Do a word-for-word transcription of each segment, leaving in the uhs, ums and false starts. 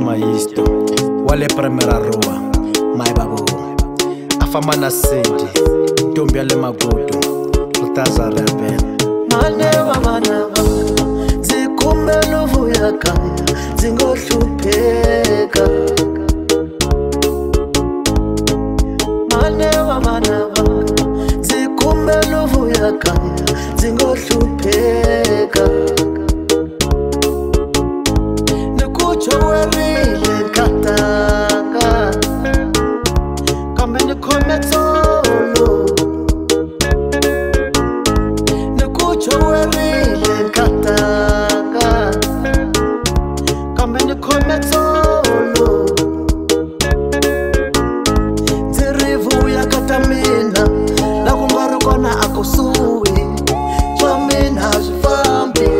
Maisto wale primera rua mai babu afama na sendi ntombi yale magudu utaza rebe mane wabana zikumbelo vuya kaya zingohlupheka mane wabana zikumbelo vuya kaya zingohlupheka Werile katanga Kambe nikome solo Nikucho werile katanga Kambe nikome solo Zirivu ya katamina La kungari kona akusui Chwamina jifambi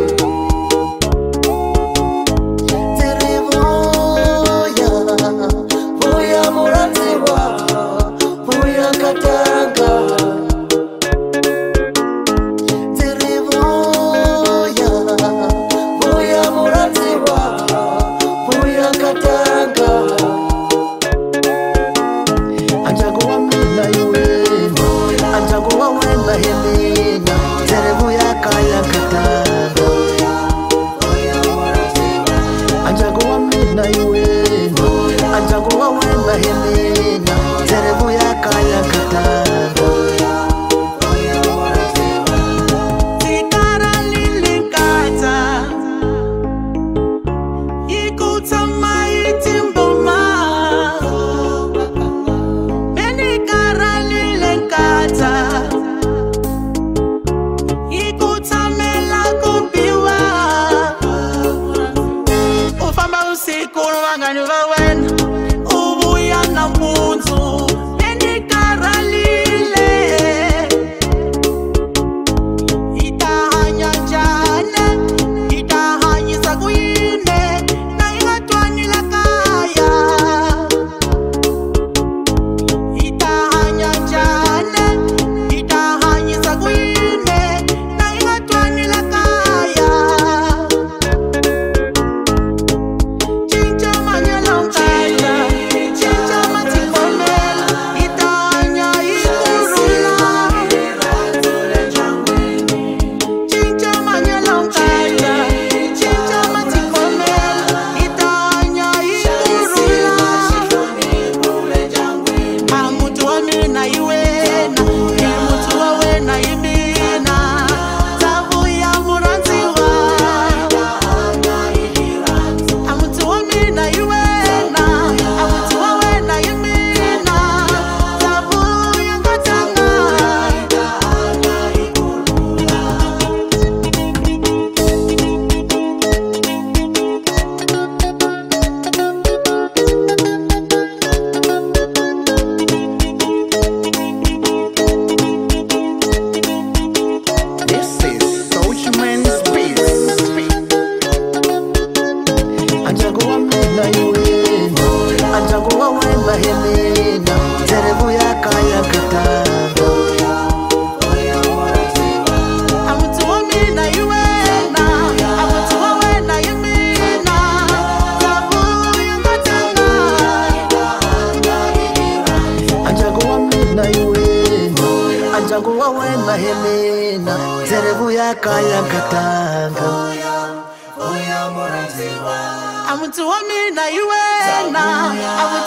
Kaya katanga I'm to me na you na